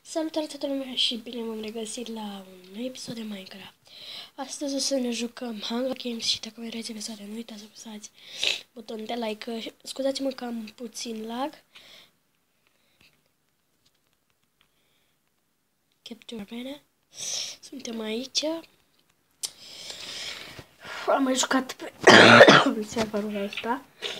Salutare toată lumea și bine m-am regăsit la un nou episod de Minecraft. Astăzi o să ne jucăm Hunger Games și dacă mai vreți episoade, nu uitați să apăsați butonul de like. Scuzați-mă că am puțin lag. Capture bine. Suntem aici. Am mai jucat pe serverul ăsta.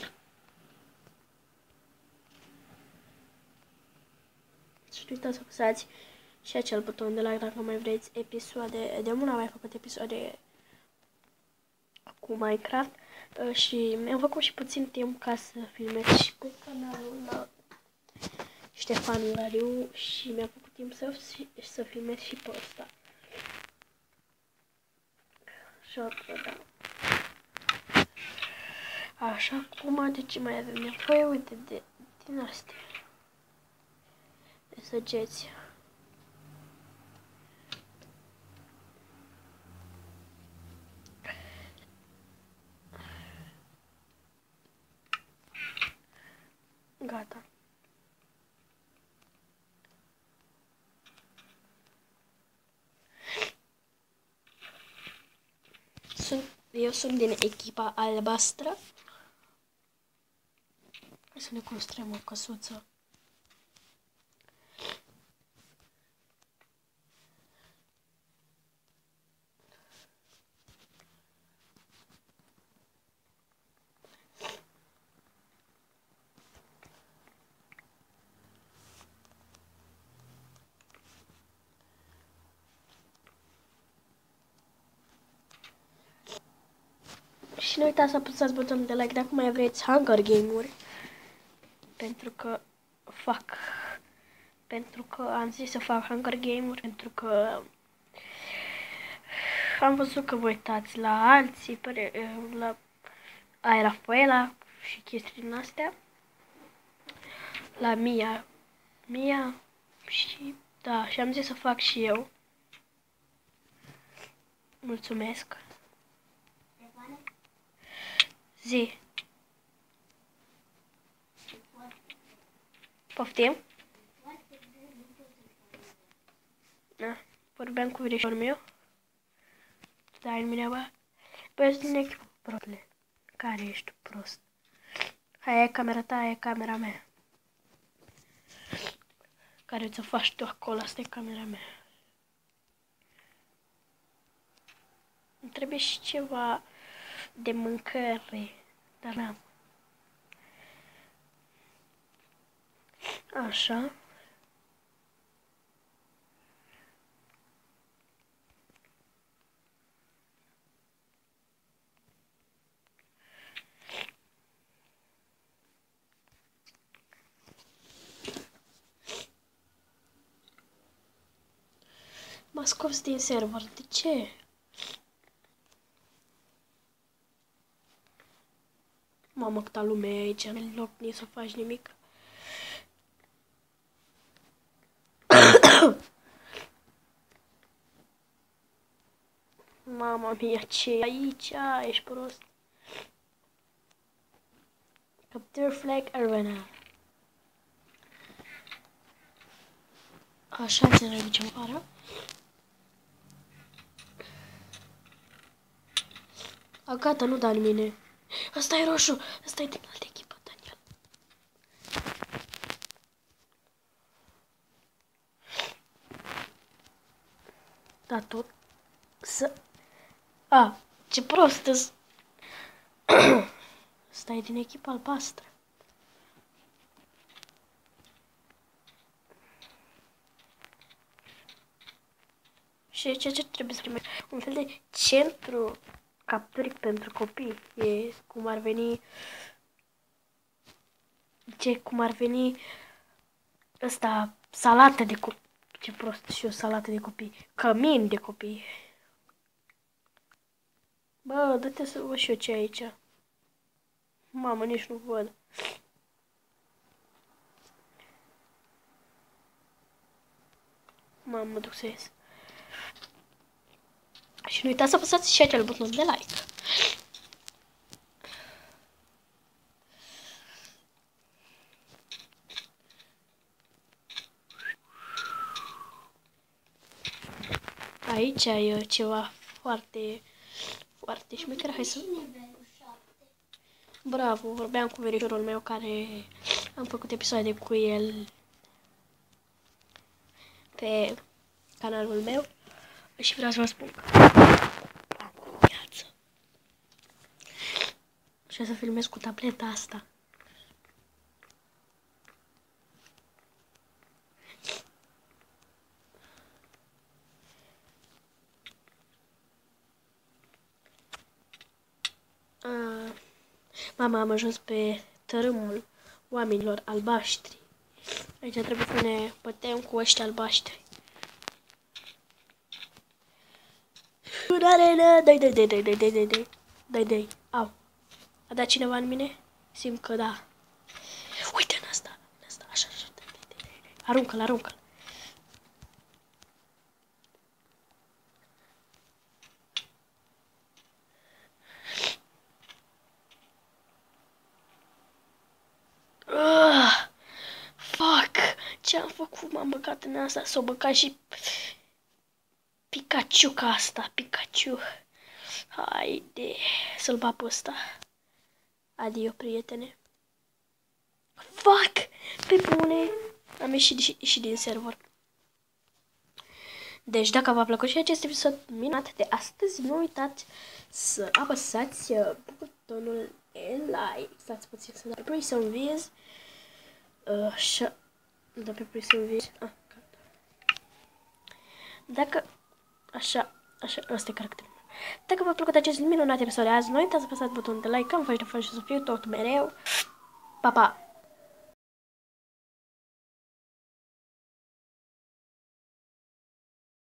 Și nu uitați să apăsați și acel buton de like dacă mai vreți episoade. De mult am mai făcut episoade cu Minecraft și mi-am făcut și puțin timp ca să filmez și pe canalul Ștefan Urariu și mi-a făcut timp să filmez și pe ăsta. Da. Așa cum, de ce mai avem nevoie? Uite, din astea. De săgeți. Gata. Eu sunt din echipa albastră. Hai să ne construim o căsuță. Și nu uitați să apăsați butonul de like dacă mai vreți Hunger Game-uri. Pentru că am zis să fac Hunger Game-uri, pentru că am văzut că vă uitați la alții, la Rafaela și chestii din astea. La Mia și da, și am zis să fac și eu. Mulțumesc. Zi. Poftim? Da, vorbeam cu verișorul meu. Stai în mine, bă. Băi, ești din echipă, prostule. Care ești prost? Hai, e camera ta, e camera mea. Care ți-o faci tu acolo, asta e camera mea. Îmi trebuie și ceva de mâncare, dar n-am. Așa. M-a scos din server. De ce? Mamă, câta lume e aici. Nu-i loc nici să faci nimic. Mama mia, ce e aici? Ești prost. Capture flag arena. Așa ți ne ducem afară. A, gata, nu da în mine. Asta e roșu. Asta e din altă echipă, Daniel. Da, tot. A, ce prost. Stai din echipa albastră. Și ce trebuie să fie un fel de centru capturii pentru copii. E cum ar veni ăsta, salată de copii. Ce prost și o salată de copii. Cămin de copii. Bă, dă-te să văd și eu ce e aici. Mamă, nici nu văd. Mamă, mă duc să ies. Și nu uitați să apăsați și acel buton de like. aici e ceva foarte, foarte șmecher. Hai să... Bravo, vorbeam cu verișorul meu care am făcut episoade cu el pe canalul meu și vreau să vă spun că viață. Și o să filmez cu tableta asta. Mama, am ajuns pe tărâmul oamenilor albaștri. Aici trebuie să ne bătem cu ăștia albaștri. Dai. Au. A dat cineva în mine? Simt că da. Uite în asta. Așa. Aruncă-l. Fuck! Ce-am făcut? M-am băgat în asta. S-o băgat și Pikachu-ca asta. Pikachu. Haide. Să-l bat pe ăsta. Adio, prietene. Fuck! Pe bune! Am ieșit și din server. Deci, dacă v-a plăcut și acest episod minunat de astăzi, nu uitați să apăsați butonul like. Stați puțin să dau pe play să înviez. Așa. Da pe play să înviez. Dacă... Așa, ăsta e caracterul meu. Dacă v-a plăcut acest minunat episod de azi, nu uitați să apăsați butonul de like, că îmi face de faci să fiu tot mereu. Pa, pa!